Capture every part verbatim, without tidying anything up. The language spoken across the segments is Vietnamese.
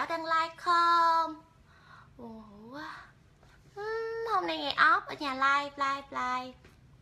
Thảo đang like không? Ủa? Uhm, hôm nay ngày off ở nhà live live live.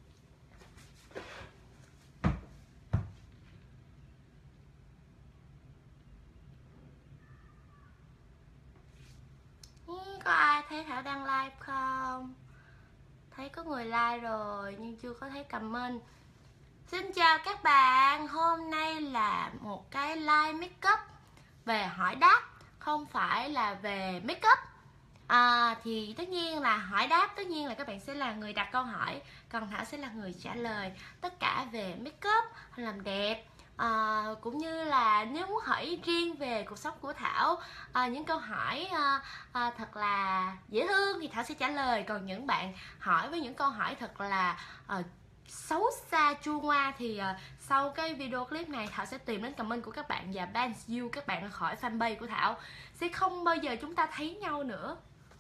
Có ai thấy Thảo đang live không? Thấy có người like rồi nhưng chưa có thấy comment. Xin chào các bạn, hôm nay là một cái live makeup về hỏi đáp, không phải là về makeup. À, thì tất nhiên là hỏi đáp, tất nhiên là các bạn sẽ là người đặt câu hỏi, còn Thảo sẽ là người trả lời tất cả về makeup, làm đẹp. À, cũng như là nếu muốn hỏi riêng về cuộc sống của Thảo, à, những câu hỏi à, à, thật là dễ thương thì Thảo sẽ trả lời. Còn những bạn hỏi với những câu hỏi thật là à, xấu xa chua ngoa thì à, sau cái video clip này Thảo sẽ tìm đến comment của các bạn và ban you các bạn khỏi fanpage của Thảo, sẽ không bao giờ chúng ta thấy nhau nữa.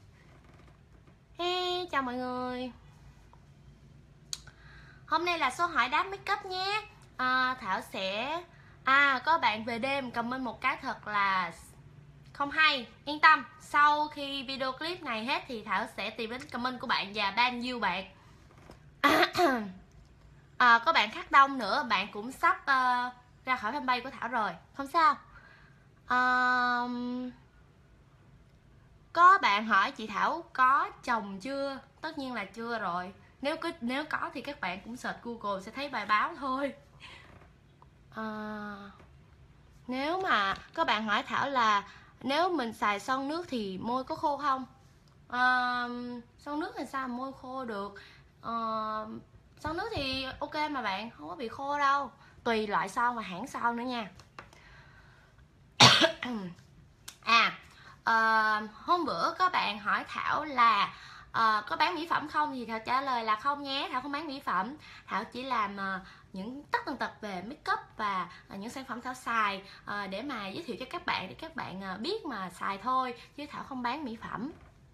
Hey, chào mọi người. Hôm nay là số hỏi đáp makeup nhé. à, Thảo sẽ À có bạn về đêm comment một cái thật là không hay. Yên tâm, sau khi video clip này hết thì Thảo sẽ tìm đến comment của bạn và ban you bạn. à, Có bạn khác đông nữa, bạn cũng sắp uh, ra khỏi fanpage của Thảo rồi. Không sao. uh, Có bạn hỏi chị Thảo có chồng chưa? Tất nhiên là chưa rồi. Nếu có, nếu có thì các bạn cũng search Google sẽ thấy bài báo thôi. à, Nếu mà có bạn hỏi Thảo là nếu mình xài son nước thì môi có khô không? à, Son nước thì sao mà môi khô được? à, Son nước thì ok mà bạn, không có bị khô đâu. Tùy loại son và hãng son nữa nha. À uh, hôm bữa có bạn hỏi Thảo là uh, có bán mỹ phẩm không, thì Thảo trả lời là không nhé. Thảo không bán mỹ phẩm, Thảo chỉ làm uh, những tất tần tật về makeup và uh, những sản phẩm Thảo xài uh, để mà giới thiệu cho các bạn, để các bạn uh, biết mà xài thôi, chứ Thảo không bán mỹ phẩm.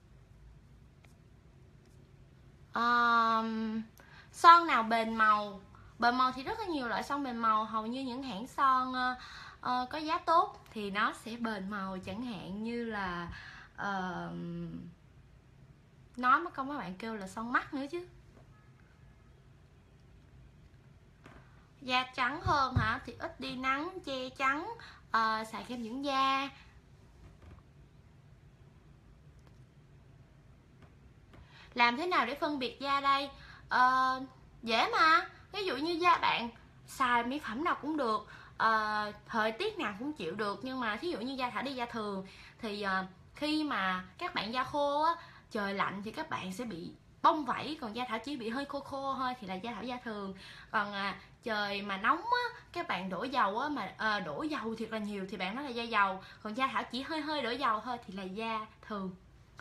uh, Son nào bền màu? Bền màu thì rất là nhiều loại son bền màu. Hầu như những hãng son uh, uh, có giá tốt thì nó sẽ bền màu, chẳng hạn như là uh, nói mất công các bạn kêu là son mắt nữa chứ. Da trắng hơn hả? Thì ít đi nắng, che chắn, uh, xài kem dưỡng da. Làm thế nào để phân biệt da đây? Uh, dễ mà. Ví dụ như da bạn xài mỹ phẩm nào cũng được, uh, thời tiết nào cũng chịu được. Nhưng mà thí dụ như da Thảo đi da thường thì uh, khi mà các bạn da khô á, trời lạnh thì các bạn sẽ bị bong vảy, còn da Thảo chỉ bị hơi khô khô thôi thì là da Thảo da thường. Còn uh, trời mà nóng á, các bạn đổ dầu á, mà uh, đổ dầu thiệt là nhiều thì bạn nói là da dầu. Còn da Thảo chỉ hơi hơi đổ dầu thôi thì là da thường.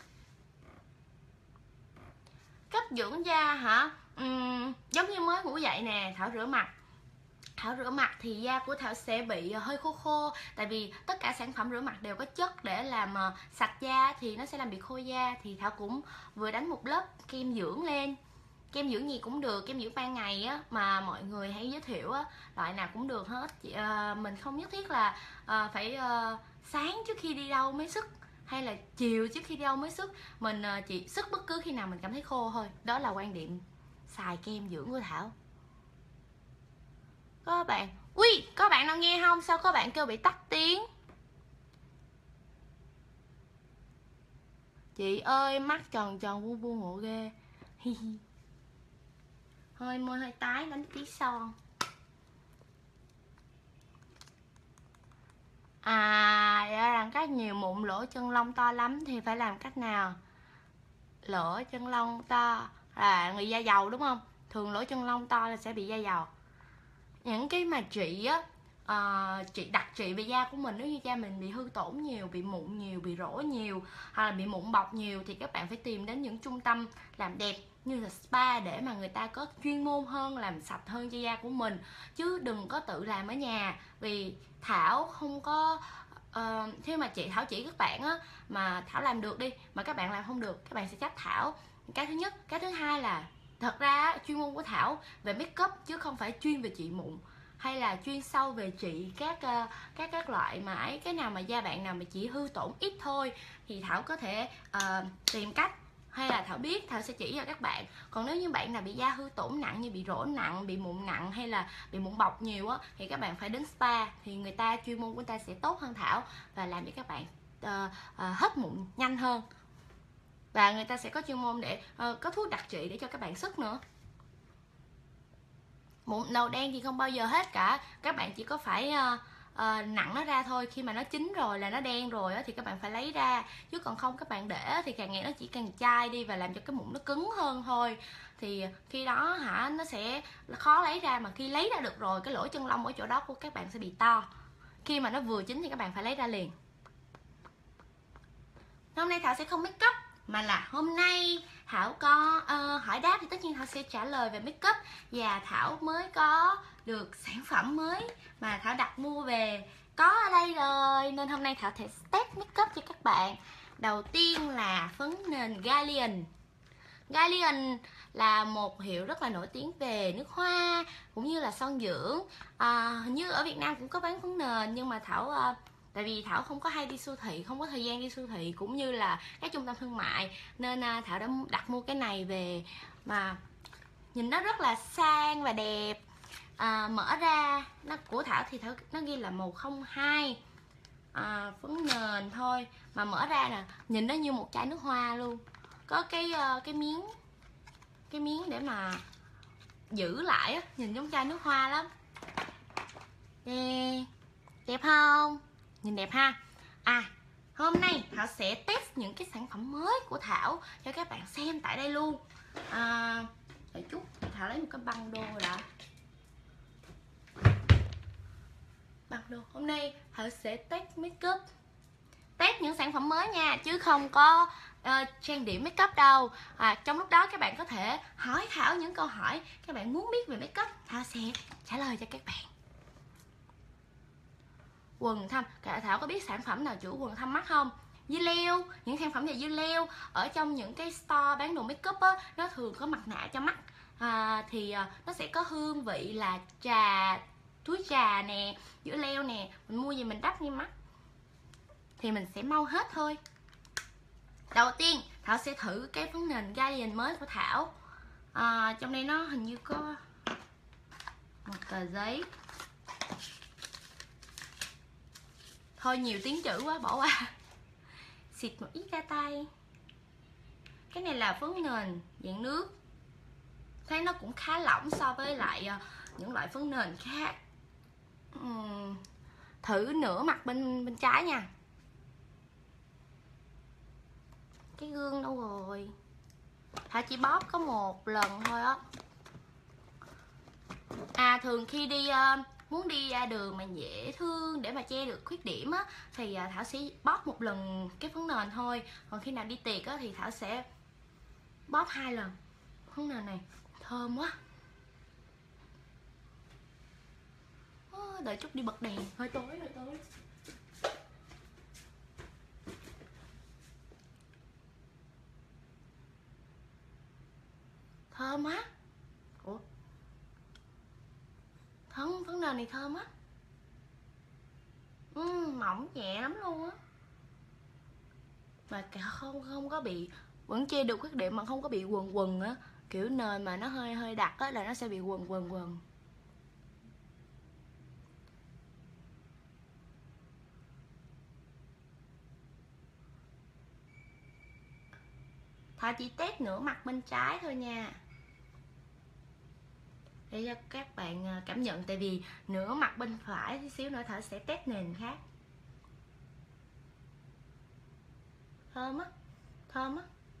Cách dưỡng da hả? Uhm, giống như mới ngủ dậy nè, Thảo rửa mặt. Thảo rửa mặt thì da của Thảo sẽ bị hơi khô khô. Tại vì tất cả sản phẩm rửa mặt đều có chất để làm sạch da thì nó sẽ làm bị khô da. Thì Thảo cũng vừa đánh một lớp kem dưỡng lên. Kem dưỡng gì cũng được, kem dưỡng ban ngày á, mà mọi người hay giới thiệu á, loại nào cũng được hết. à, Mình không nhất thiết là à, phải à, sáng trước khi đi đâu mới sức, hay là chiều trước khi đi đâu mới sức. Mình chỉ sức bất cứ khi nào mình cảm thấy khô thôi. Đó là quan điểm xài kem dưỡng của Thảo. Có bạn, ui, có bạn nào nghe không? Sao có bạn kêu bị tắt tiếng? Chị ơi, mắt tròn tròn vuông vuông ngộ ghê. Hơi môi hơi tái, đánh tí son. À, ra rằng cách nhiều mụn lỗ chân lông to lắm thì phải làm cách nào? Lỗ chân lông to là người da dầu đúng không? Thường lỗ chân lông to là sẽ bị da dầu. Những cái mà trị á, uh, trị đặc trị về da của mình, nếu như da mình bị hư tổn nhiều, bị mụn nhiều, bị rỗ nhiều, hoặc là bị mụn bọc nhiều, thì các bạn phải tìm đến những trung tâm làm đẹp như là spa để mà người ta có chuyên môn hơn, làm sạch hơn cho da của mình, chứ đừng có tự làm ở nhà. Vì Thảo không có uh, khi mà chị Thảo chỉ các bạn á, mà Thảo làm được đi mà các bạn làm không được, các bạn sẽ trách Thảo. Cái thứ nhất. Cái thứ hai là thật ra chuyên môn của Thảo về make up chứ không phải chuyên về trị mụn. hay là chuyên sâu về trị các uh, các các loại mà ấy, cái nào mà da bạn nào mà chỉ hư tổn ít thôi thì Thảo có thể uh, tìm cách, hay là Thảo biết Thảo sẽ chỉ cho các bạn. Còn nếu như bạn nào bị da hư tổn nặng như bị rỗ nặng, bị mụn nặng hay là bị mụn bọc nhiều á, thì các bạn phải đến spa, thì người ta chuyên môn của người ta sẽ tốt hơn Thảo và làm cho các bạn uh, uh, hết mụn nhanh hơn, và người ta sẽ có chuyên môn để uh, có thuốc đặc trị để cho các bạn sức nữa. Mụn đầu đen thì không bao giờ hết cả, các bạn chỉ có phải uh, uh, nặng nó ra thôi. Khi mà nó chín rồi là nó đen rồi á, thì các bạn phải lấy ra, chứ còn không các bạn để thì càng ngày nó chỉ càng chai đi và làm cho cái mụn nó cứng hơn thôi. Thì khi đó hả, nó sẽ khó lấy ra, mà khi lấy ra được rồi cái lỗ chân lông ở chỗ đó của các bạn sẽ bị to. Khi mà nó vừa chín thì các bạn phải lấy ra liền. Hôm nay Thảo sẽ không make up, mà là hôm nay Thảo có uh, hỏi đáp thì tất nhiên Thảo sẽ trả lời về make up. Và Thảo mới có được sản phẩm mới mà Thảo đặt mua về, có ở đây rồi, nên hôm nay Thảo sẽ test make up cho các bạn. Đầu tiên là phấn nền Galleon. Galleon là một hiệu rất là nổi tiếng về nước hoa cũng như là son dưỡng. À, hình như ở Việt Nam cũng có bán phấn nền, nhưng mà Thảo uh, tại vì Thảo không có hay đi siêu thị, không có thời gian đi siêu thị cũng như là các trung tâm thương mại, nên uh, Thảo đã đặt mua cái này về mà nhìn nó rất là sang và đẹp. À, mở ra nó của Thảo thì Thảo nó ghi là màu không hai, à, phấn nền thôi, mà mở ra nè, nhìn nó như một chai nước hoa luôn, có cái uh, cái miếng cái miếng để mà giữ lại á, nhìn giống chai nước hoa lắm. Đẹp, đẹp không? Nhìn đẹp ha. À, hôm nay Thảo sẽ test những cái sản phẩm mới của Thảo cho các bạn xem tại đây luôn. À, đợi chút, Thảo lấy một cái băng đô đã. Băng đô. Hôm nay Thảo sẽ test make up, test những sản phẩm mới nha, chứ không có uh, trang điểm make up đâu. À, trong lúc đó các bạn có thể hỏi Thảo những câu hỏi các bạn muốn biết về make up, Thảo sẽ trả lời cho các bạn. Quần thâm, cả Thảo có biết sản phẩm nào chủ quần thâm mắt không? Dưa leo, những sản phẩm về dưa leo ở trong những cái store bán đồ make up á, nó thường có mặt nạ cho mắt. À, thì à, nó sẽ có hương vị là trà, túi trà nè, dưa leo nè, mình mua gì mình đắp lên mắt thì mình sẽ mau hết thôi. Đầu tiên Thảo sẽ thử cái phấn nền Galleon mới của Thảo. À, trong đây nó hình như có một tờ giấy. Thôi nhiều tiếng chữ quá, bỏ qua. Xịt một ít ra tay. Cái này là phấn nền dạng nước, thấy nó cũng khá lỏng so với lại những loại phấn nền khác. uhm. Thử nửa mặt bên bên trái nha. Cái gương đâu rồi? Thảo chỉ bóp có một lần thôi á. À, thường khi đi uh, muốn đi ra đường mà dễ thương để mà che được khuyết điểm á, thì uh, Thảo sẽ bóp một lần cái phấn nền thôi. Còn khi nào đi tiệc á, thì Thảo sẽ bóp hai lần. Phấn nền này thơm quá. À, đợi chút đi bật đèn, hơi tối hơi tối. Thơm á. Ủa, thơm, phấn nền này thơm á. uhm, mỏng nhẹ lắm luôn á, mà cả không không có bị, vẫn che được khuyết điểm mà không có bị quần quần á. Kiểu nền mà nó hơi hơi đặc á là nó sẽ bị quần quần quần. Thảo chỉ test nửa mặt bên trái thôi nha, để cho các bạn cảm nhận. Tại vì nửa mặt bên phải tí xíu nữa Thảo sẽ test nền khác. Thơm á, thơm á.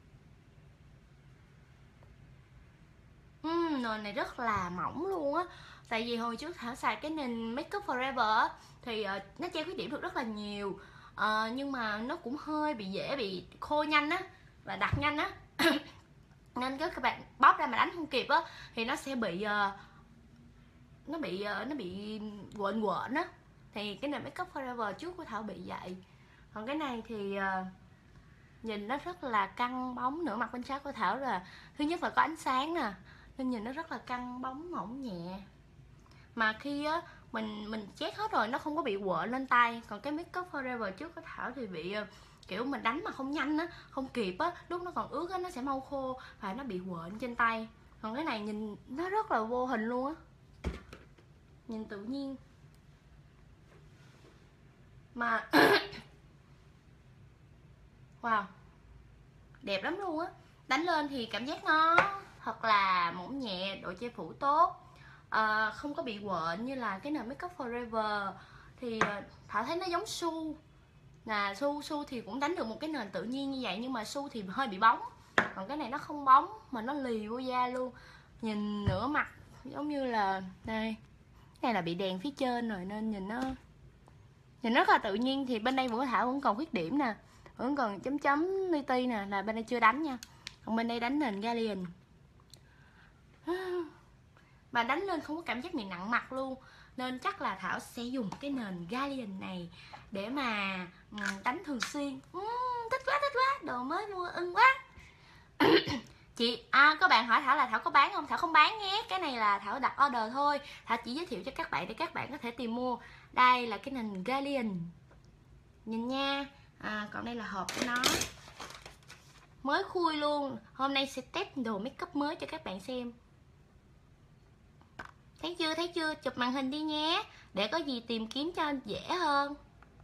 uhm, Nền này rất là mỏng luôn á. Tại vì hồi trước Thảo xài cái nền Make Up Forever á, thì uh, nó che khuyết điểm được rất là nhiều. uh, Nhưng mà nó cũng hơi bị dễ bị khô nhanh á, và đặc nhanh á. Nên các bạn bóp ra mà đánh không kịp á, thì nó sẽ bị uh, nó bị uh, nó bị quện quện á. Thì cái nền Make Up Forever trước của Thảo bị vậy. Còn cái này thì uh, nhìn nó rất là căng bóng. Nửa mặt bên trái của Thảo là thứ nhất là có ánh sáng nè, nên nhìn nó rất là căng bóng, mỏng nhẹ. mà khi á mình mình chét hết rồi nó không có bị quợ lên tay. Còn cái Make Up Forever trước của Thảo thì bị kiểu mình đánh mà không nhanh á, không kịp á, lúc nó còn ướt á nó sẽ mau khô và nó bị quện trên tay. Còn cái này nhìn nó rất là vô hình luôn á, nhìn tự nhiên mà wow, đẹp lắm luôn á. Đánh lên thì cảm giác nó thật là mỏng nhẹ, độ che phủ tốt, à, không có bị quện như là cái nền Make Up Forever. Thì Thảo thấy nó giống Su nè, Su Su thì cũng đánh được một cái nền tự nhiên như vậy, nhưng mà Su thì hơi bị bóng, còn cái này nó không bóng mà nó lì vô da luôn. Nhìn nửa mặt giống như là đây, cái này là bị đèn phía trên rồi nên nhìn nó nhìn rất là tự nhiên. Thì bên đây của Thảo vẫn còn khuyết điểm nè, vẫn còn chấm chấm li ti nè, là bên đây chưa đánh nha. Còn bên đây đánh nền Galleon mà đánh lên không có cảm giác bị nặng mặt luôn, nên chắc là Thảo sẽ dùng cái nền Galleon này để mà đánh thường xuyên. uhm, thích quá thích quá, đồ mới mua ưng quá. Chị à, có bạn hỏi Thảo là Thảo có bán không? Thảo không bán nhé, cái này là Thảo đặt order thôi. Thảo chỉ giới thiệu cho các bạn để các bạn có thể tìm mua. Đây là cái nền Galleon, nhìn nha. À, còn đây là hộp của nó, mới khui luôn. Hôm nay sẽ test đồ makeup mới cho các bạn xem. Thấy chưa, thấy chưa? Chụp màn hình đi nhé, để có gì tìm kiếm cho dễ hơn.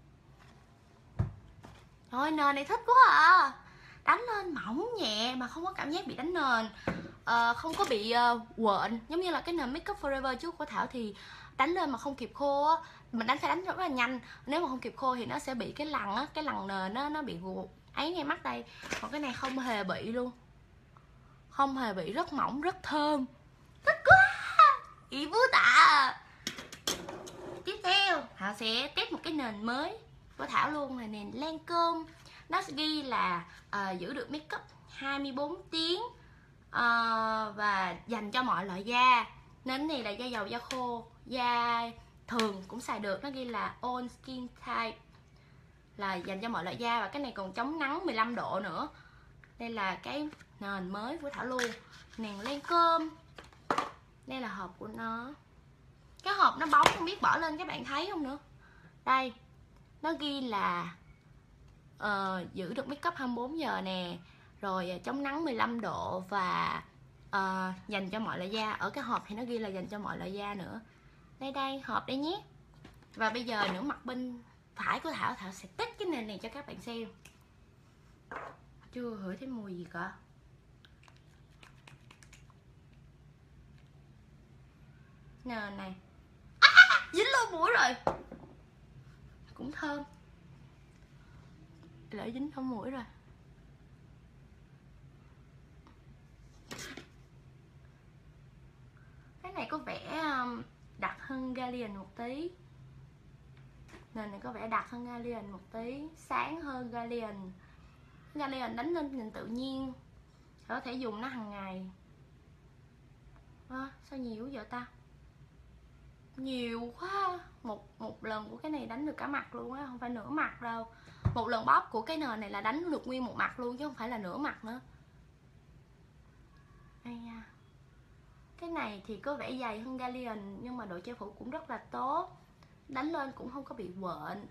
Thôi nền này thích quá à, đánh lên mỏng nhẹ mà không có cảm giác bị đánh nền, à, không có bị uh, quện giống như là cái nền Make Up Forever trước của Thảo. Thì đánh lên mà không kịp khô á, mình đánh phải đánh rất là nhanh, nếu mà không kịp khô thì nó sẽ bị cái lằn á, cái lằn nền nó nó bị gục ấy ngay mắt đây. Còn cái này không hề bị luôn, không hề bị, rất mỏng, rất thơm, thích quá, ý vú tạ. Tiếp theo Thảo sẽ test một cái nền mới của Thảo luôn, là nền Lancôme. Nó ghi là uh, giữ được make up hai mươi bốn tiếng uh, và dành cho mọi loại da. Nền này là da dầu, da khô, da thường cũng xài được. Nó ghi là all skin type, là dành cho mọi loại da, và cái này còn chống nắng mười lăm độ nữa. Đây là cái nền mới của Thảo luôn, nền Lancôme. Đây là hộp của nó, cái hộp nó bóng, không biết bỏ lên các bạn thấy không nữa. Đây, nó ghi là uh, giữ được make up hai mươi bốn giờ nè, rồi chống nắng mười lăm độ và uh, dành cho mọi loại da. Ở cái hộp thì nó ghi là dành cho mọi loại da nữa. Đây đây, hộp đây nhé. Và bây giờ nửa mặt bên phải của Thảo, Thảo sẽ test cái nền này cho các bạn xem. Chưa ngửi thấy mùi gì cả. Nền này à, dính luôn mũi rồi, cũng thơm, lỡ dính trong mũi rồi. Cái này có vẻ đặc hơn Galleon một tí, nền này có vẻ đặc hơn Galleon một tí, sáng hơn Galleon. Galleon đánh lên nhìn tự nhiên, có thể dùng nó hàng ngày. À, sao nhiều vậy ta? Nhiều quá, một một lần của cái này đánh được cả mặt luôn á, không phải nửa mặt đâu. Một lần bóp của cái nền này là đánh được nguyên một mặt luôn chứ không phải là nửa mặt nữa. Đây nha. Cái này thì có vẻ dày hơn Galleon nhưng mà độ che phủ cũng rất là tốt, đánh lên cũng không có bị quện.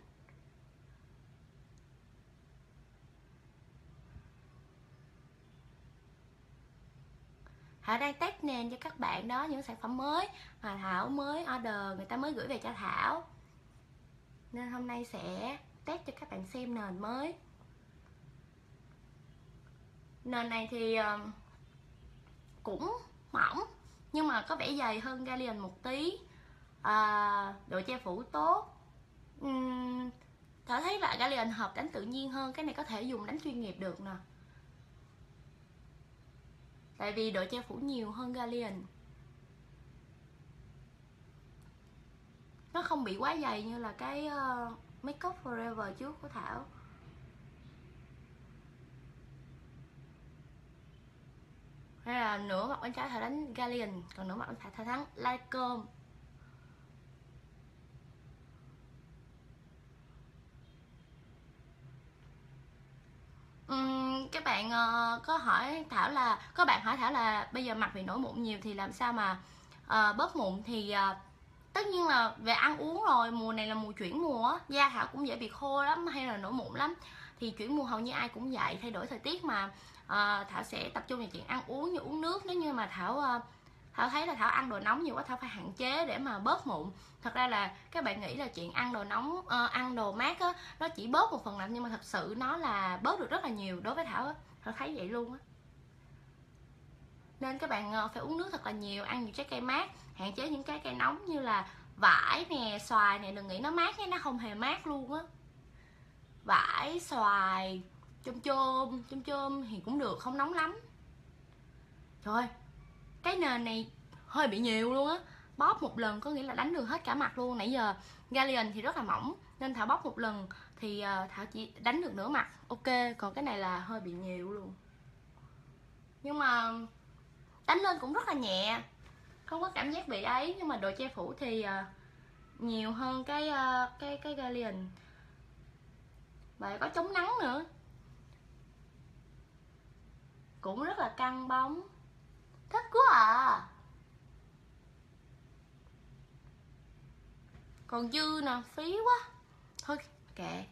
Thảo đang test nền cho các bạn đó, những sản phẩm mới mà Thảo mới order, người ta mới gửi về cho Thảo, nên hôm nay sẽ test cho các bạn xem nền mới. Nền này thì cũng mỏng nhưng mà có vẻ dày hơn Galleon một tí, à, độ che phủ tốt. uhm, Thảo thấy là Galleon hợp đánh tự nhiên hơn, cái này có thể dùng đánh chuyên nghiệp được nè, tại vì độ che phủ nhiều hơn Galleon. Nó không bị quá dày như là cái uh, Make Up Forever trước của Thảo. Hay là nửa mặt bên trái Thảo đánh Galleon, còn nửa mặt bên phải Thảo đánh Lancôme. Uhm, các bạn uh, có hỏi Thảo là có bạn hỏi Thảo là bây giờ mặt bị nổi mụn nhiều thì làm sao mà uh, bớt mụn. Thì uh, tất nhiên là về ăn uống rồi, mùa này là mùa chuyển mùa á, da Thảo cũng dễ bị khô lắm hay là nổi mụn lắm. Thì chuyển mùa hầu như ai cũng vậy, thay đổi thời tiết mà. à, Thảo sẽ tập trung vào chuyện ăn uống như uống nước. Nếu như mà Thảo à, Thảo thấy là Thảo ăn đồ nóng nhiều quá, Thảo phải hạn chế để mà bớt mụn. Thật ra là các bạn nghĩ là chuyện ăn đồ nóng, à, ăn đồ mát á, nó chỉ bớt một phần nào, nhưng mà thật sự nó là bớt được rất là nhiều đối với Thảo á. Thảo thấy vậy luôn á. Nên các bạn phải uống nước thật là nhiều, ăn nhiều trái cây mát, hạn chế những cái cây nóng như là vải nè, xoài nè. Đừng nghĩ nó mát nhé, nó không hề mát luôn á. Vải, xoài, chôm chôm, chôm chôm thì cũng được, không nóng lắm. Trời ơi, cái nền này hơi bị nhiều luôn á. Bóp một lần có nghĩa là đánh được hết cả mặt luôn. Nãy giờ Galleon thì rất là mỏng, nên Thảo bóp một lần thì Thảo chỉ đánh được nửa mặt. Ok, còn cái này là hơi bị nhiều luôn. Nhưng mà đánh lên cũng rất là nhẹ, không có cảm giác bị ấy. Nhưng mà độ che phủ thì nhiều hơn cái cái cái Galleon. Và có chống nắng nữa, cũng rất là căng bóng. Thích quá à. Còn dư nè, phí quá. Thôi kệ.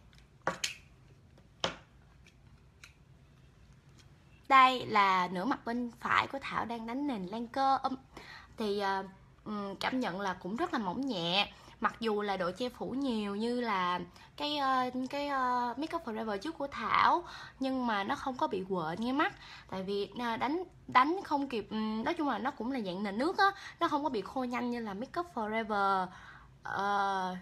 Đây là nửa mặt bên phải của Thảo đang đánh nền lan cơ. Thì uh, cảm nhận là cũng rất là mỏng nhẹ. Mặc dù là độ che phủ nhiều như là cái uh, cái uh, Make Up For Ever trước của Thảo, nhưng mà nó không có bị quện nghe mắt. Tại vì uh, đánh đánh không kịp. Um, nói chung là nó cũng là dạng nền nước á, nó không có bị khô nhanh như là Make Up For Ever. uh,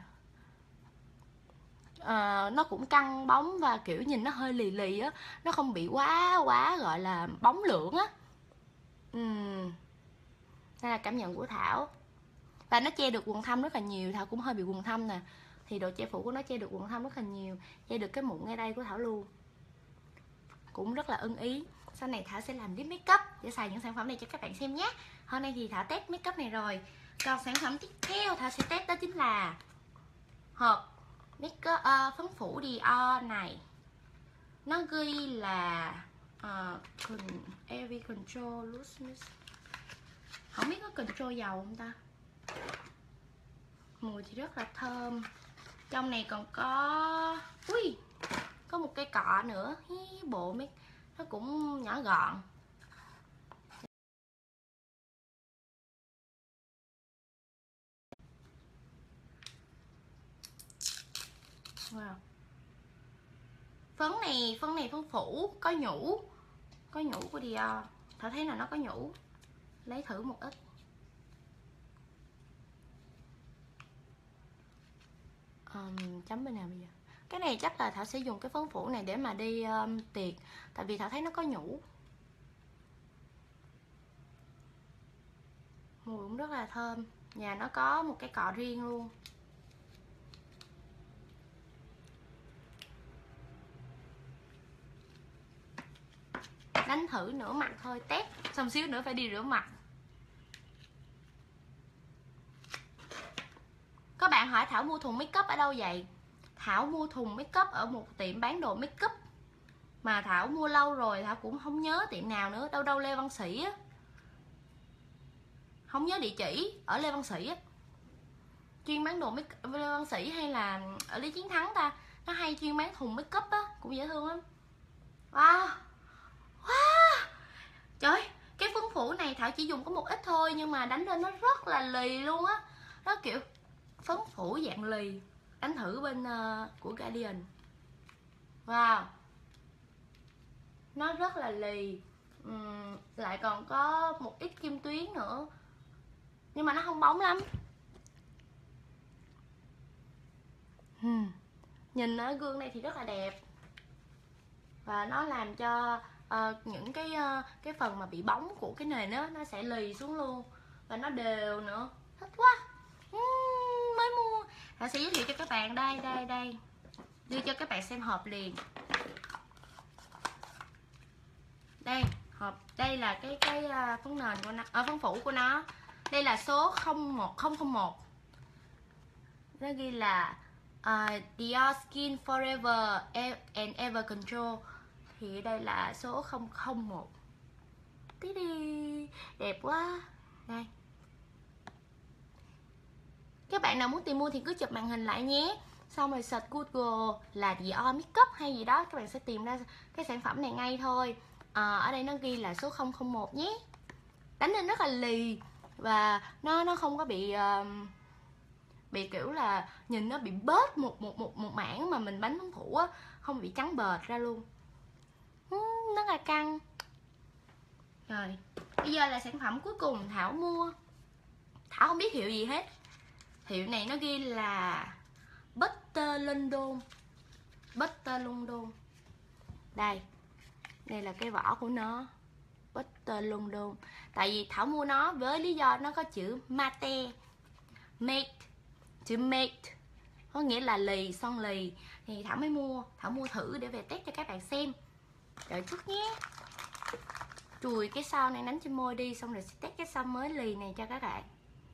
uh, Nó cũng căng bóng và kiểu nhìn nó hơi lì lì á, nó không bị quá quá gọi là bóng lưỡng á. uhm. Đây là cảm nhận của Thảo. Và nó che được quầng thâm rất là nhiều. Thảo cũng hơi bị quầng thâm nè, thì độ che phủ của nó che được quầng thâm rất là nhiều, che được cái mụn ngay đây của Thảo luôn, cũng rất là ưng ý. Sau này Thảo sẽ làm lip makeup để xài những sản phẩm này cho các bạn xem nhé. Hôm nay thì Thảo test makeup này rồi. Còn sản phẩm tiếp theo Thảo sẽ test đó chính là hộp makeup uh, phấn phủ Dior này. Nó ghi là uh, Heavy Control Loose Mist. Không biết có control dầu không ta. Mùi thì rất là thơm. Trong này còn có ui, có một cây cọ nữa. Hí, bộ make nó cũng nhỏ gọn. Wow. Phấn này, phấn này phấn phủ có nhũ, có nhũ của Dior. Thảo thấy là nó có nhũ, lấy thử một ít. Um, chấm bên nào bây giờ? Cái này chắc là Thảo sẽ dùng cái phấn phủ này để mà đi um, tiệc. Tại vì Thảo thấy nó có nhũ. Mùi cũng rất là thơm. Nhà nó có một cái cọ riêng luôn. Đánh thử nửa mặt thôi, test xong xíu nữa phải đi rửa mặt. Có bạn hỏi Thảo mua thùng make up ở đâu vậy? Thảo mua thùng make up ở một tiệm bán đồ make up mà Thảo mua lâu rồi, Thảo cũng không nhớ tiệm nào nữa. Đâu đâu Lê Văn Sĩ á, không nhớ địa chỉ. Ở Lê Văn Sĩ á, chuyên bán đồ make up. Lê Văn Sĩ hay là ở Lý Chiến Thắng ta, nó hay chuyên bán thùng make up á, cũng dễ thương lắm. Wow, wow. Trời, cái phấn phủ này Thảo chỉ dùng có một ít thôi, nhưng mà đánh lên nó rất là lì luôn á. Nó kiểu phấn phủ dạng lì. Đánh thử bên uh, của Guardian. Wow, nó rất là lì. uhm, Lại còn có một ít kim tuyến nữa, nhưng mà nó không bóng lắm. uhm. Nhìn ở gương này thì rất là đẹp. Và nó làm cho uh, những cái uh, cái phần mà bị bóng của cái nền đó, nó sẽ lì xuống luôn. Và nó đều nữa. Thích quá. uhm, Mới mua. Thảo sẽ giới thiệu cho các bạn. Đây, đây, đây. Đưa cho các bạn xem hộp liền. Đây, hộp. Đây là cái cái uh, phấn nền của nó, ở uh, phấn phủ của nó. Đây là số không một không không một. Nó ghi là uh, Dior Skin Forever and Ever Control. Thì đây là số không không một. Tí đi, đẹp quá. Đây. Các bạn nào muốn tìm mua thì cứ chụp màn hình lại nhé, xong rồi search Google là Dior Makeup hay gì đó, các bạn sẽ tìm ra cái sản phẩm này ngay thôi. À, ở đây nó ghi là số không không một nhé. Đánh lên rất là lì và nó nó không có bị uh, bị kiểu là nhìn nó bị bớt một một một một mảng mà mình bánh phấn phủ á, không bị trắng bệt ra luôn. uhm, rất là căng. Rồi bây giờ là sản phẩm cuối cùng Thảo mua. Thảo không biết hiệu gì hết. Hiệu này nó ghi là Butter London. Butter London. Đây, đây là cái vỏ của nó, Butter London. Tại vì Thảo mua nó với lý do nó có chữ mate, mate, chữ mate có nghĩa là lì, son lì, thì Thảo mới mua. Thảo mua thử để về test cho các bạn xem. Đợi chút nhé. Chùi cái son này đánh trên môi đi, xong rồi sẽ test cái son mới lì này cho các bạn.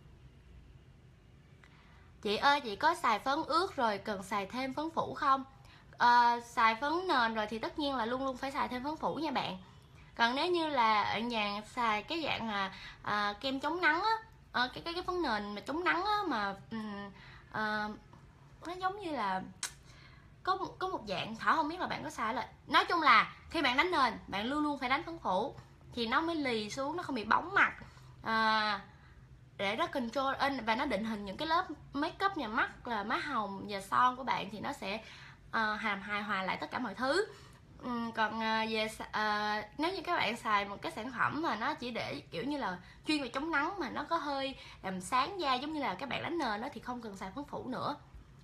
Chị ơi, chị có xài phấn ướt rồi cần xài thêm phấn phủ không? À, xài phấn nền rồi thì tất nhiên là luôn luôn phải xài thêm phấn phủ nha bạn. Còn nếu như là ở nhà xài cái dạng à, à, kem chống nắng á, à, cái, cái cái phấn nền mà chống nắng á, mà à, nó giống như là có một, có một dạng, Thảo không biết là bạn có xài là, nói chung là khi bạn đánh nền bạn luôn luôn phải đánh phấn phủ thì nó mới lì xuống, nó không bị bóng mặt, à, để nó control in và nó định hình những cái lớp make up nhà mắt, là má hồng và son của bạn, thì nó sẽ uh, hàm hài hòa lại tất cả mọi thứ. Um, còn uh, về uh, nếu như các bạn xài một cái sản phẩm mà nó chỉ để kiểu như là chuyên về chống nắng mà nó có hơi làm sáng da giống như là các bạn đánh nền đó, thì không cần xài phấn phủ nữa.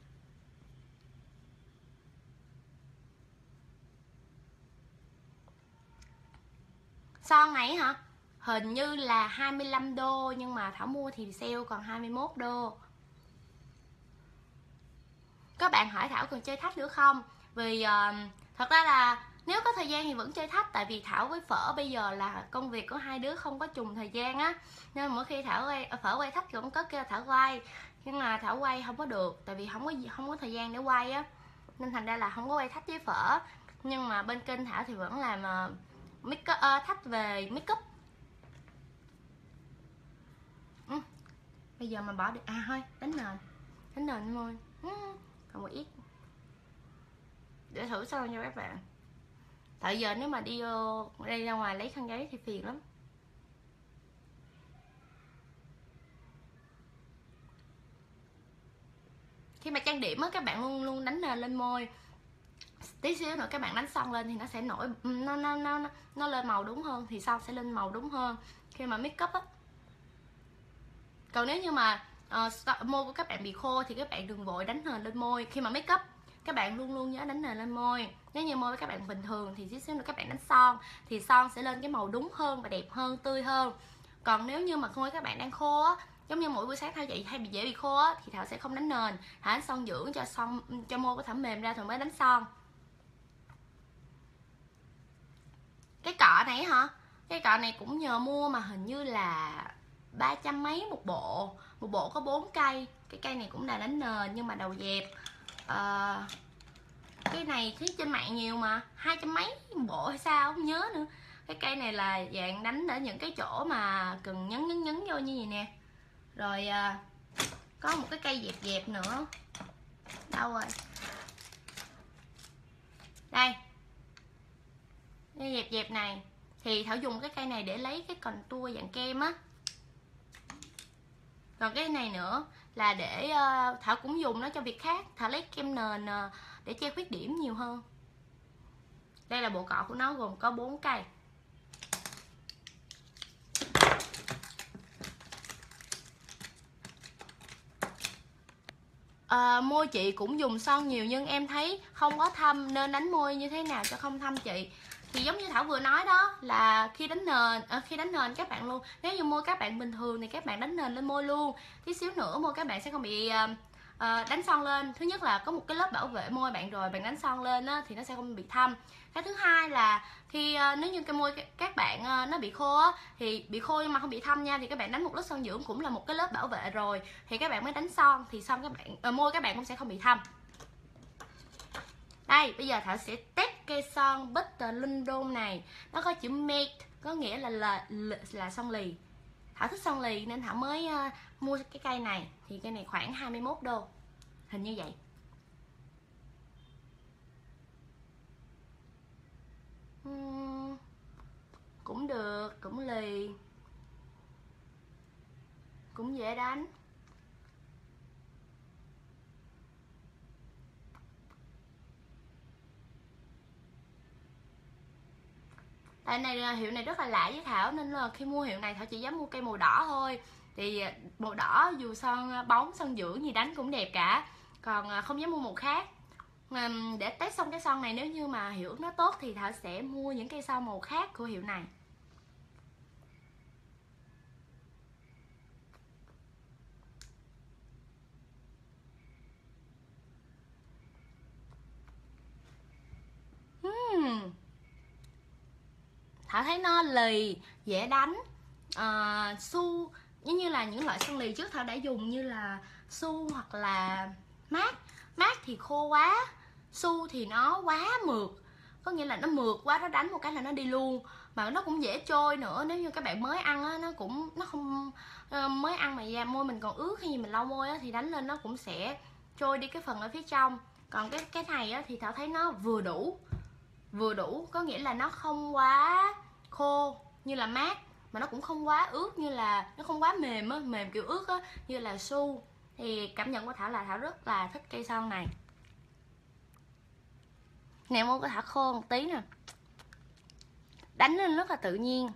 Son này hả? Hình như là hai mươi lăm đô, nhưng mà Thảo mua thì sale còn hai mươi mốt đô. Các bạn hỏi Thảo còn chơi thách nữa không? Vì uh, thật ra là nếu có thời gian thì vẫn chơi thách. Tại vì Thảo với Phở bây giờ là công việc của hai đứa không có trùng thời gian á, nên mỗi khi Thảo quay, Phở quay thách cũng có kêu Thảo quay, nhưng mà Thảo quay không có được, tại vì không có không có thời gian để quay á, nên thành ra là không có quay thách với Phở. Nhưng mà bên kênh Thảo thì vẫn làm uh, make up, uh, thách về make up. Ừ. Bây giờ mà bỏ được, à thôi đánh nền, đánh nền thôi. Ừ. Còn một ít để thử xong cho các bạn. Tại giờ nếu mà đi uh, đây ra ngoài lấy khăn giấy thì phiền lắm. Khi mà trang điểm á, các bạn luôn luôn đánh nền lên môi, tí xíu nữa các bạn đánh son lên thì nó sẽ nổi, nó nó nó nó lên màu đúng hơn, thì son sẽ lên màu đúng hơn khi mà make up á. Còn nếu như mà uh, môi của các bạn bị khô thì các bạn đừng vội đánh nền lên môi. Khi mà make up các bạn luôn luôn nhớ đánh nền lên môi. Nếu như môi của các bạn bình thường thì tí xíu nữa các bạn đánh son thì son sẽ lên cái màu đúng hơn và đẹp hơn, tươi hơn. Còn nếu như mà môi các bạn đang khô á, giống như mỗi buổi sáng Thảo dậy hay bị dễ bị khô á, thì Thảo sẽ không đánh nền, Thảo đánh son dưỡng cho son, cho môi của Thảo mềm ra rồi mới đánh son. Cái cọ này hả? Cái cọ này cũng nhờ mua mà hình như là ba trăm mấy một bộ. Một bộ có bốn cây. Cái cây này cũng là đánh nền nhưng mà đầu dẹp. à, Cái này thấy trên mạng nhiều mà, hai trăm mấy một bộ hay sao không nhớ nữa. Cái cây này là dạng đánh ở những cái chỗ mà cần nhấn nhấn nhấn vô như vậy nè. Rồi à, có một cái cây dẹp dẹp nữa. Đâu rồi? Đây. Cái dẹp dẹp này thì Thảo dùng cái cây này để lấy cái contour dạng kem á. Còn cái này nữa là để uh, Thảo cũng dùng nó cho việc khác. Thảo lấy kem nền uh, để che khuyết điểm nhiều hơn. Đây là bộ cọ của nó gồm có bốn cây. À, môi chị cũng dùng son nhiều nhưng em thấy không có thâm, nên đánh môi như thế nào cho không thâm chị? Thì giống như Thảo vừa nói đó, là khi đánh nền à, khi đánh nền các bạn luôn, nếu như môi các bạn bình thường thì các bạn đánh nền lên môi luôn, tí xíu nữa môi các bạn sẽ không bị uh, uh, đánh son lên. Thứ nhất là có một cái lớp bảo vệ môi bạn rồi, bạn đánh son lên á, thì nó sẽ không bị thâm. Cái thứ hai là khi uh, nếu như cái môi các bạn uh, nó bị khô á, thì bị khô nhưng mà không bị thâm nha, thì các bạn đánh một lớp son dưỡng cũng là một cái lớp bảo vệ rồi, thì các bạn mới đánh son, thì son các bạn uh, môi các bạn cũng sẽ không bị thâm. Đây, bây giờ Thảo sẽ test cây son Butter London này. Nó có chữ mate, có nghĩa là là, là, là son lì. Thảo thích son lì nên Thảo mới uh, mua cái cây này thì cây này khoảng hai mươi mốt đô, hình như vậy. uhm, Cũng được, cũng lì, cũng dễ đánh. Tại này hiệu này rất là lạ với Thảo, nên là khi mua hiệu này Thảo chỉ dám mua cây màu đỏ thôi. Thì màu đỏ dù son bóng, son dưỡng gì đánh cũng đẹp cả, còn không dám mua màu khác. Để test xong cái son này, nếu như mà hiệu nó tốt thì Thảo sẽ mua những cây son màu khác của hiệu này. uhm. Thảo thấy nó lì, dễ đánh. à, Su giống như là những loại son lì trước Thảo đã dùng, như là Su hoặc là mát. Mát thì khô quá, Su thì nó quá mượt, có nghĩa là nó mượt quá, nó đánh một cái là nó đi luôn. Mà nó cũng dễ trôi nữa, nếu như các bạn mới ăn á, nó cũng nó không mới ăn mà da môi mình còn ướt hay gì mình lau môi á, thì đánh lên nó cũng sẽ trôi đi cái phần ở phía trong. Còn cái cái này á, thì Thảo thấy nó vừa đủ, vừa đủ, có nghĩa là nó không quá khô như là mát, mà nó cũng không quá ướt, như là nó không quá mềm á, mềm kiểu ướt á như là Su. Thì cảm nhận của Thảo là Thảo rất là thích cây son này. Nè, môi của Thảo khô một tí nè, đánh lên rất là tự nhiên.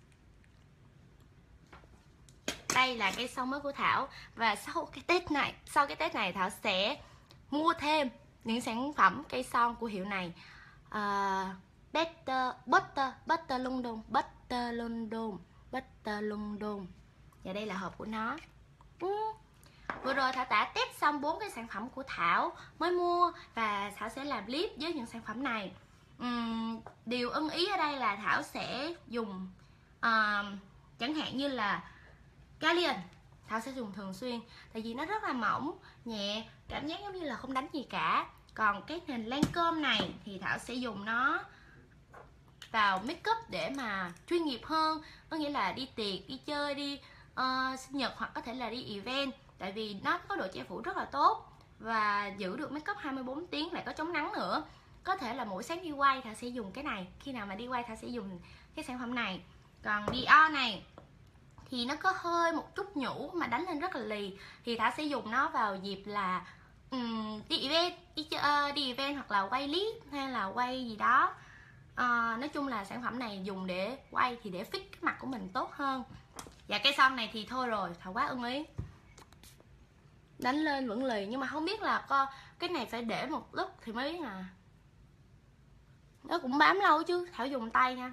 Đây là cây son mới của Thảo. Và sau cái test này, sau cái test này Thảo sẽ mua thêm những sản phẩm cây son của hiệu này. uh, Better, Butter, Butter London, Butter London, Butter London. Và đây là hộp của nó. ừ. Vừa rồi Thảo đã test xong bốn cái sản phẩm của Thảo mới mua, và Thảo sẽ làm clip với những sản phẩm này. uhm, Điều ưng ý ở đây là Thảo sẽ dùng uh, chẳng hạn như là Galleon, Thảo sẽ dùng thường xuyên, tại vì nó rất là mỏng, nhẹ, cảm giác giống như là không đánh gì cả. Còn cái nền Lancome này thì Thảo sẽ dùng nó vào make up để mà chuyên nghiệp hơn, có nghĩa là đi tiệc, đi chơi, đi uh, sinh nhật, hoặc có thể là đi event, tại vì nó có độ che phủ rất là tốt và giữ được make up hai mươi bốn tiếng, lại có chống nắng nữa. Có thể là mỗi sáng đi quay Thảo sẽ dùng cái này, khi nào mà đi quay Thảo sẽ dùng cái sản phẩm này. Còn Dior này thì nó có hơi một chút nhũ mà đánh lên rất là lì, thì Thảo sẽ dùng nó vào dịp là um, đi event, đi, uh, đi event hoặc là quay clip hay là quay gì đó. Uh, nói chung là sản phẩm này dùng để quay thì để fix cái mặt của mình tốt hơn. Và cây son này thì thôi rồi, Thảo quá ưng ý, đánh lên vẫn lì, nhưng mà không biết là co cái này phải để một lúc thì mới biết à. Nó cũng bám lâu chứ, Thảo dùng tay nha,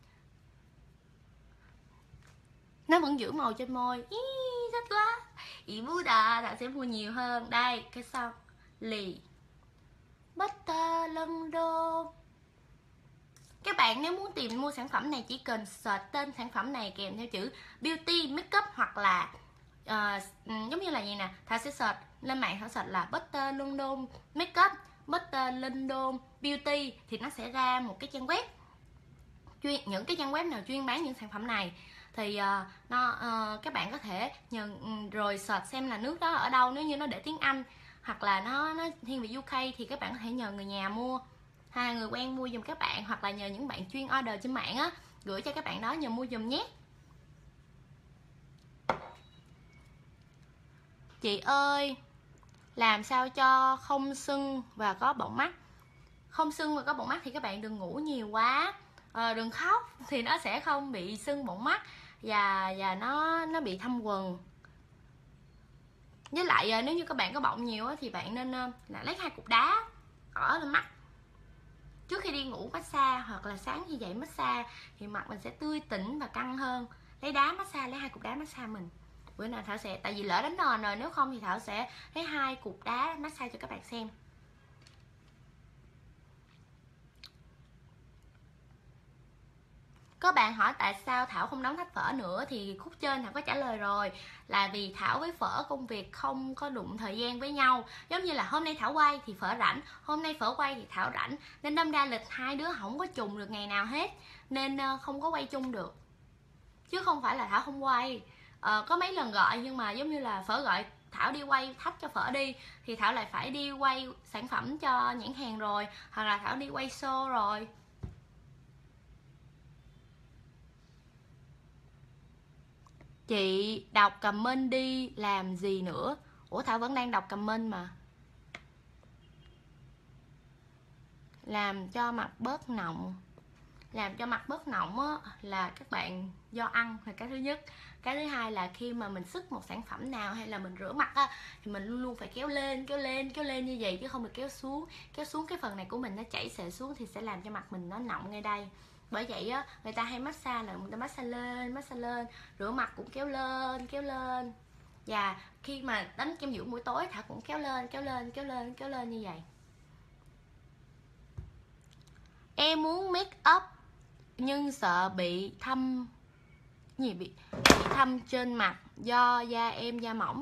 nó vẫn giữ màu trên môi. Ý, thích quá. Ý bú đà, Thảo sẽ mua nhiều hơn. Đây, cái son lì Butter London. Các bạn nếu muốn tìm mua sản phẩm này chỉ cần search tên sản phẩm này kèm theo chữ beauty makeup, hoặc là uh, giống như là gì nè, Thảo sẽ search lên mạng, Thảo search là Butter London makeup, Butter London beauty, thì nó sẽ ra một cái trang web chuyên, những cái trang web nào chuyên bán những sản phẩm này. Thì uh, nó uh, các bạn có thể nhờ rồi search xem là nước đó ở đâu, nếu như nó để tiếng Anh hoặc là nó nó thiên về u ca thì các bạn có thể nhờ người nhà mua, hay người quen mua giùm các bạn, hoặc là nhờ những bạn chuyên order trên mạng á, gửi cho các bạn đó nhờ mua giùm nhé. Chị ơi, làm sao cho không sưng và có bọng mắt? Không sưng và có bọng mắt thì các bạn đừng ngủ nhiều quá, à, đừng khóc thì nó sẽ không bị sưng bọng mắt và và nó nó bị thâm quầng. Với lại nếu như các bạn có bọng nhiều á, thì bạn nên là lấy hai cục đá ở lên mắt trước khi đi ngủ massage, hoặc là sáng khi dậy massage thì mặt mình sẽ tươi tỉnh và căng hơn. Lấy đá massage, lấy hai cục đá massage mình. Bữa nào Thảo sẽ, tại vì lỡ đánh nền rồi, nếu không thì Thảo sẽ lấy hai cục đá massage cho các bạn xem. Có bạn hỏi tại sao Thảo không đóng thách phở nữa, thì khúc trên Thảo có trả lời rồi, là vì Thảo với phở công việc không có đụng thời gian với nhau. Giống như là hôm nay Thảo quay thì phở rảnh, hôm nay phở quay thì Thảo rảnh, nên đâm ra lịch hai đứa không có trùng được ngày nào hết, nên không có quay chung được, chứ không phải là Thảo không quay. uh, có mấy lần gọi nhưng mà giống như là Phở gọi Thảo đi quay thách cho Phở đi thì Thảo lại phải đi quay sản phẩm cho nhãn hàng rồi, hoặc là Thảo đi quay show rồi. Chị đọc comment đi làm gì nữa? Ủa Thảo vẫn đang đọc comment mà. Làm cho mặt bớt nọng. Làm cho mặt bớt nọng á, là các bạn do ăn là cái thứ nhất. Cái thứ hai là khi mà mình xức một sản phẩm nào hay là mình rửa mặt á, thì mình luôn luôn phải kéo lên, kéo lên, kéo lên như vậy chứ không được kéo xuống. Kéo xuống cái phần này của mình nó chảy xệ xuống thì sẽ làm cho mặt mình nó nọng ngay đây. Bởi vậy á, người ta hay massage là người ta massage lên, massage lên. Rửa mặt cũng kéo lên, kéo lên. Và khi mà đánh kem dưỡng buổi tối Thảo cũng kéo lên, kéo lên, kéo lên, kéo lên như vậy. Em muốn make up nhưng sợ bị thâm gì bị, bị thâm trên mặt do da em da mỏng.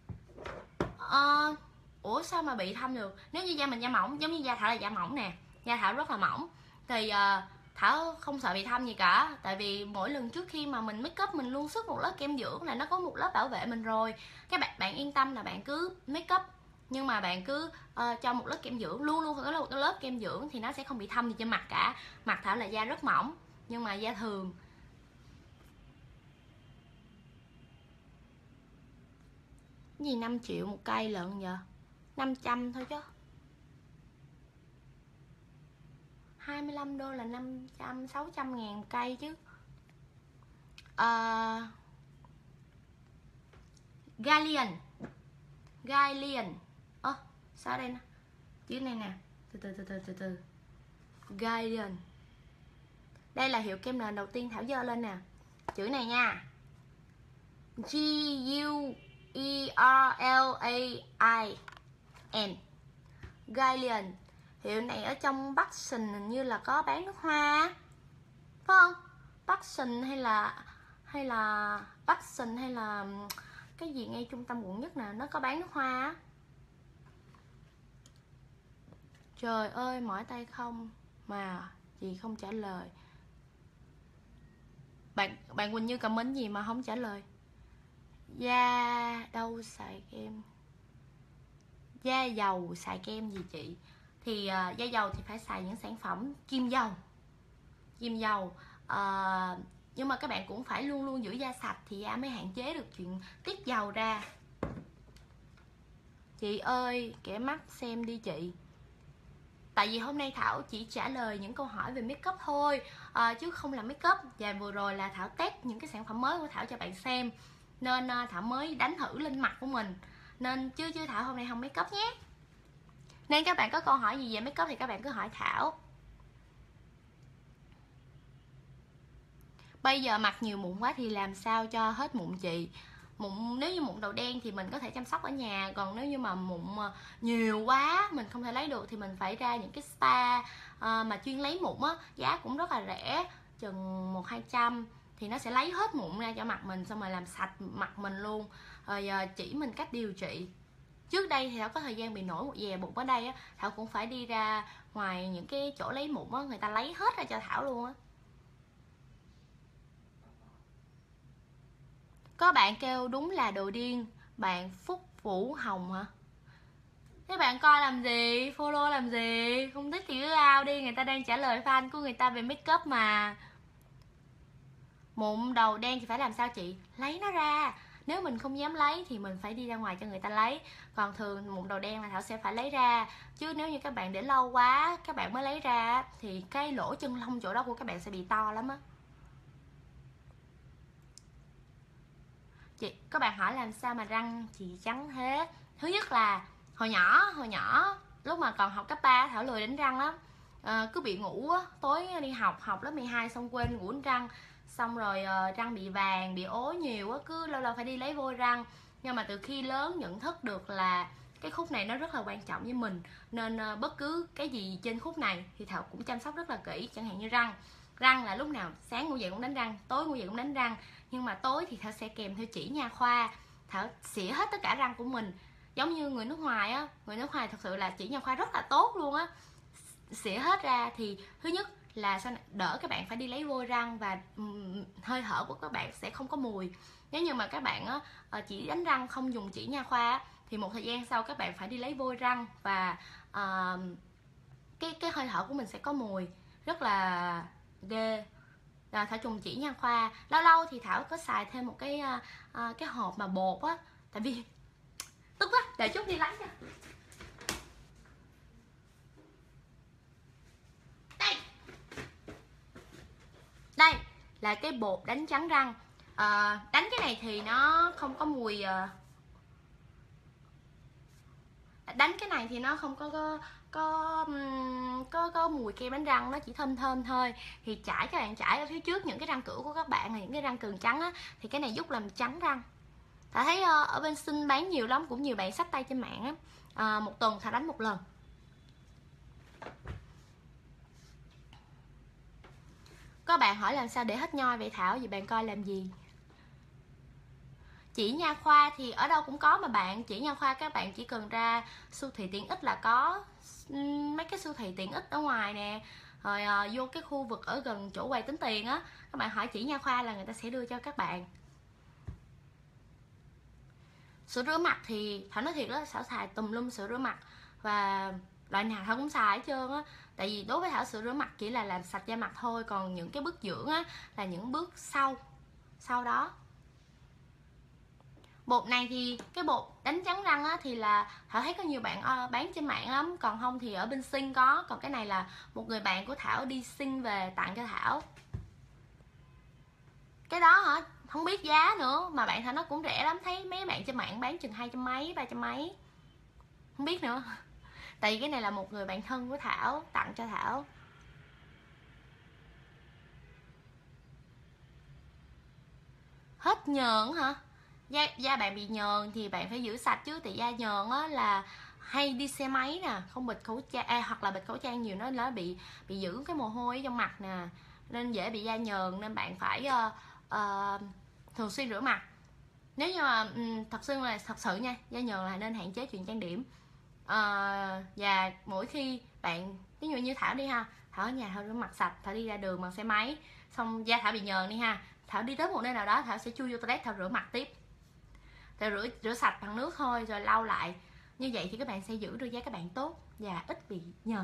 Ờ, ủa sao mà bị thâm được? Nếu như da mình da mỏng, giống như da Thảo là da mỏng nè, da Thảo rất là mỏng thì uh, Thảo không sợ bị thâm gì cả. Tại vì mỗi lần trước khi mà mình make up mình luôn sức một lớp kem dưỡng là nó có một lớp bảo vệ mình rồi. Các bạn bạn yên tâm là bạn cứ make up nhưng mà bạn cứ uh, cho một lớp kem dưỡng, luôn luôn phải có một lớp kem dưỡng thì nó sẽ không bị thâm gì trên mặt cả. Mặt Thảo là da rất mỏng nhưng mà da thường. Cái gì năm triệu một cây lận vậy? năm trăm thôi chứ. hai mươi lăm đô là năm trăm, sáu trăm ngàn một cây chứ. uh, Galleon Galleon ơ oh, sao đây nè, chữ này nè, từ từ từ từ từ từ Galleon. Đây là hiệu kem nền đầu tiên Thảo dơ lên nè, chữ này nha, G U E R L A I N, Galleon. Hiệu này ở trong Buxton hình như là có bán nước hoa, phải không? Buxton hay là hay là Buxton hay là cái gì ngay trung tâm quận nhất nè, nó có bán nước hoa. Trời ơi mỏi tay không mà chị không trả lời. Bạn bạn Quỳnh Như comment gì mà không trả lời? Da đâu xài kem, da dầu xài kem gì chị? Thì uh, da dầu thì phải xài những sản phẩm kim dầu, kim dầu. Uh, nhưng mà các bạn cũng phải luôn luôn giữ da sạch thì da mới hạn chế được chuyện tiết dầu ra. Chị ơi kẻ mắt xem đi chị. Tại vì hôm nay Thảo chỉ trả lời những câu hỏi về make up thôi, à, chứ không làm make up. Và vừa rồi là Thảo test những cái sản phẩm mới của Thảo cho bạn xem, nên uh, Thảo mới đánh thử lên mặt của mình. Nên chứ chứ Thảo hôm nay không make up nhé. Nên các bạn có câu hỏi gì về make up thì các bạn cứ hỏi Thảo. Bây giờ mặt nhiều mụn quá thì làm sao cho hết mụn chị? Mụn, nếu như mụn đầu đen thì mình có thể chăm sóc ở nhà. Còn nếu như mà mụn nhiều quá mình không thể lấy được thì mình phải ra những cái spa uh, mà chuyên lấy mụn á, giá cũng rất là rẻ, chừng một hai trăm thì nó sẽ lấy hết mụn ra cho mặt mình, xong rồi làm sạch mặt mình luôn, rồi uh, chỉ mình cách điều trị. Trước đây thì Thảo có thời gian bị nổi một dè bụng ở đây á, Thảo cũng phải đi ra ngoài những cái chỗ lấy mụn á, người ta lấy hết ra cho Thảo luôn á. Có bạn kêu đúng là đồ điên. Bạn Phúc Vũ Hồng hả? Thế bạn coi làm gì? Follow làm gì? Không thích thì cứ out đi, người ta đang trả lời fan của người ta về make up mà. Mụn đầu đen thì phải làm sao chị? Lấy nó ra. Nếu mình không dám lấy thì mình phải đi ra ngoài cho người ta lấy. Còn thường mụn đầu đen là Thảo sẽ phải lấy ra. Chứ nếu như các bạn để lâu quá các bạn mới lấy ra thì cái lỗ chân lông chỗ đó của các bạn sẽ bị to lắm á. Chị, các bạn hỏi làm sao mà răng chị trắng thế? Thứ nhất là hồi nhỏ, hồi nhỏ lúc mà còn học cấp ba Thảo lười đánh răng lắm. À, cứ bị ngủ á, tối đi học, học lớp mười hai xong quên ngủ đánh răng. Xong rồi uh, răng bị vàng, bị ố nhiều á, cứ lâu lâu phải đi lấy vôi răng. Nhưng mà từ khi lớn nhận thức được là cái khúc này nó rất là quan trọng với mình, nên uh, bất cứ cái gì trên khúc này thì Thảo cũng chăm sóc rất là kỹ. Chẳng hạn như răng, răng là lúc nào sáng ngủ dậy cũng đánh răng, tối ngủ dậy cũng đánh răng. Nhưng mà tối thì Thảo sẽ kèm theo chỉ nha khoa, Thảo xỉa hết tất cả răng của mình. Giống như người nước ngoài á, người nước ngoài thật sự là chỉ nha khoa rất là tốt luôn á. Xỉa hết ra thì thứ nhất là sao đỡ các bạn phải đi lấy vôi răng, và um, hơi thở của các bạn sẽ không có mùi. Nếu như mà các bạn á, chỉ đánh răng không dùng chỉ nha khoa á, thì một thời gian sau các bạn phải đi lấy vôi răng và uh, cái cái hơi thở của mình sẽ có mùi rất là ghê. Là Thảo dùng chỉ nha khoa. Lâu lâu thì Thảo có xài thêm một cái uh, uh, cái hộp mà bột á, tại vì tức quá, để chút đi lấy nha. Đây, đây là cái bột đánh trắng răng. À, đánh cái này thì nó không có mùi, uh, đánh cái này thì nó không có có có có, có mùi kem đánh răng, nó chỉ thơm thơm thôi. Thì chải, các bạn chải ở phía trước những cái răng cửa của các bạn, những cái răng cường trắng á, thì cái này giúp làm trắng răng. Thảo thấy uh, ở bên Sinh bán nhiều lắm, cũng nhiều bạn xách tay trên mạng á. À, một tuần Thảo đánh một lần. Có bạn hỏi làm sao để hết nhoi vậy Thảo? Vậy bạn coi làm gì? Chỉ nha khoa thì ở đâu cũng có mà bạn. Chỉ nha khoa các bạn chỉ cần ra siêu thị tiện ích là có. Mấy cái siêu thị tiện ích ở ngoài nè, rồi uh, vô cái khu vực ở gần chỗ quầy tính tiền á, các bạn hỏi chỉ nha khoa là người ta sẽ đưa cho các bạn. Sữa rửa mặt thì Thảo nói thiệt đó, Thảo xài tùm lum sữa rửa mặt và loại nào Thảo cũng xài hết trơn á. Tại vì đối với Thảo sữa rửa mặt chỉ là làm sạch da mặt thôi, còn những cái bước dưỡng á là những bước sau sau đó. Bột này thì cái bột đánh trắng răng á, thì là Thảo thấy có nhiều bạn bán trên mạng lắm, còn không thì ở bên Sinh có. Còn cái này là một người bạn của Thảo đi Sinh về tặng cho Thảo. Cái đó hả, không biết giá nữa, mà bạn Thảo nó cũng rẻ lắm, thấy mấy bạn trên mạng bán chừng hai trăm mấy, ba trăm mấy, không biết nữa. Tại vì cái này là một người bạn thân của Thảo tặng cho Thảo. Hết nhờn hả? Da, da bạn bị nhờn thì bạn phải giữ sạch chứ. Tại da nhờn á là hay đi xe máy nè, không bịt khẩu trang, à, hoặc là bịt khẩu trang nhiều nó nó bị bị giữ cái mồ hôi trong mặt nè, nên dễ bị da nhờn. Nên bạn phải uh, uh, thường xuyên rửa mặt. Nếu như mà um, thật sự là thật sự nha, da nhờn là nên hạn chế chuyện trang điểm. Uh, và mỗi khi bạn, ví dụ như Thảo đi ha, Thảo ở nhà Thảo rửa mặt sạch, Thảo đi ra đường bằng xe máy, xong da Thảo bị nhờn đi ha, Thảo đi tới một nơi nào đó Thảo sẽ chui vô toilet, Thảo rửa mặt tiếp. Thảo rửa rửa sạch bằng nước thôi rồi lau lại. Như vậy thì các bạn sẽ giữ được da các bạn tốt và ít bị nhờn.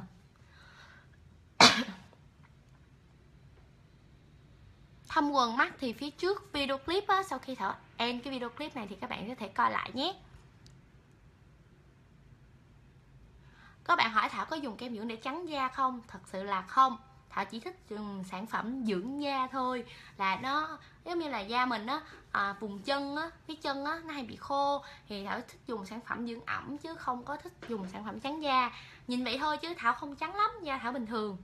Thâm quần mắt thì phía trước video clip á, sau khi Thảo end cái video clip này thì các bạn có thể coi lại nhé. Có bạn hỏi Thảo có dùng kem dưỡng để trắng da không? Thật sự là không. Thảo chỉ thích dùng sản phẩm dưỡng da thôi. Là nó giống như là da mình á, à, vùng chân á, cái chân á nó hay bị khô, thì Thảo thích dùng sản phẩm dưỡng ẩm chứ không có thích dùng sản phẩm trắng da. Nhìn vậy thôi chứ Thảo không trắng lắm, da Thảo bình thường.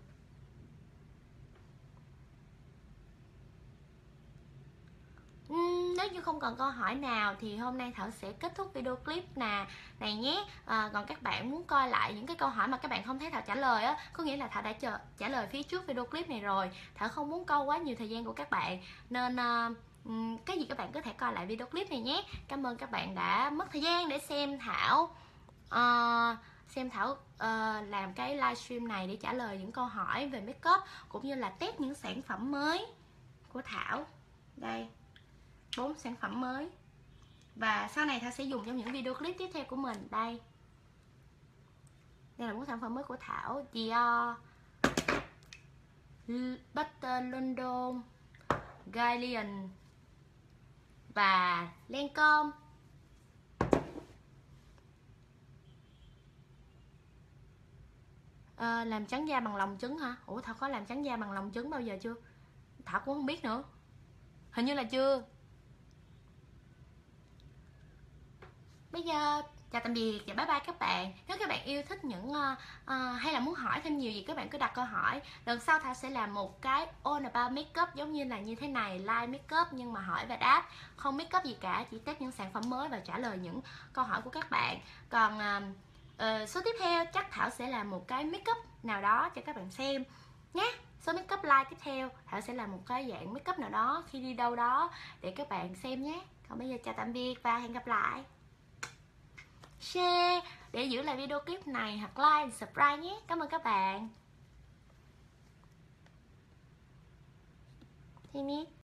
Nếu như không còn câu hỏi nào thì hôm nay Thảo sẽ kết thúc video clip nè này nhé. À, còn các bạn muốn coi lại những cái câu hỏi mà các bạn không thấy Thảo trả lời á, có nghĩa là Thảo đã chờ, trả lời phía trước video clip này rồi. Thảo không muốn câu quá nhiều thời gian của các bạn, nên uh, cái gì các bạn có thể coi lại video clip này nhé. Cảm ơn các bạn đã mất thời gian để xem Thảo uh, xem Thảo uh, làm cái livestream này để trả lời những câu hỏi về makeup cũng như là test những sản phẩm mới của Thảo. Đây, bốn sản phẩm mới và sau này Thảo sẽ dùng trong những video clip tiếp theo của mình. Đây, đây là bốn sản phẩm mới của Thảo: Dior, Butter London, Guardian và Lancome. À, làm trắng da bằng lòng trứng hả? Ủa Thảo có làm trắng da bằng lòng trứng bao giờ chưa? Thảo cũng không biết nữa, hình như là chưa. Bây giờ chào tạm biệt và bye bye các bạn. Nếu các bạn yêu thích những uh, uh, hay là muốn hỏi thêm nhiều gì, các bạn cứ đặt câu hỏi. Lần sau Thảo sẽ làm một cái all about makeup giống như là như thế này, live makeup nhưng mà hỏi và đáp, không makeup gì cả, chỉ test những sản phẩm mới và trả lời những câu hỏi của các bạn. Còn uh, uh, số tiếp theo chắc Thảo sẽ làm một cái makeup nào đó cho các bạn xem nhé. Số makeup live tiếp theo Thảo sẽ làm một cái dạng makeup nào đó khi đi đâu đó để các bạn xem nhé. Còn bây giờ chào tạm biệt và hẹn gặp lại. Share để giữ lại video clip này hoặc like, subscribe nhé. Cảm ơn các bạn. Thì